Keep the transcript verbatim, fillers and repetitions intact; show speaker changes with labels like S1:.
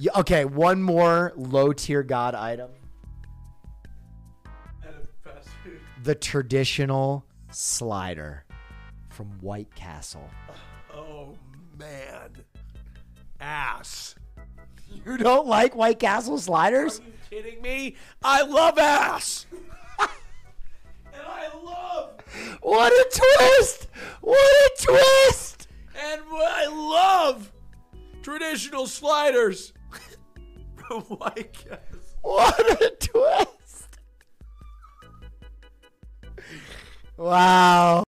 S1: Yeah, okay, one more low tier God item.
S2: Fast food.
S1: The traditional slider from White Castle.
S2: Oh, man. Ass.
S1: You don't like White Castle sliders?
S2: Are you kidding me? I love ass. And I love.
S1: What a twist! What a twist!
S2: And I love traditional sliders. From White Castle.
S1: What a twist! Wow.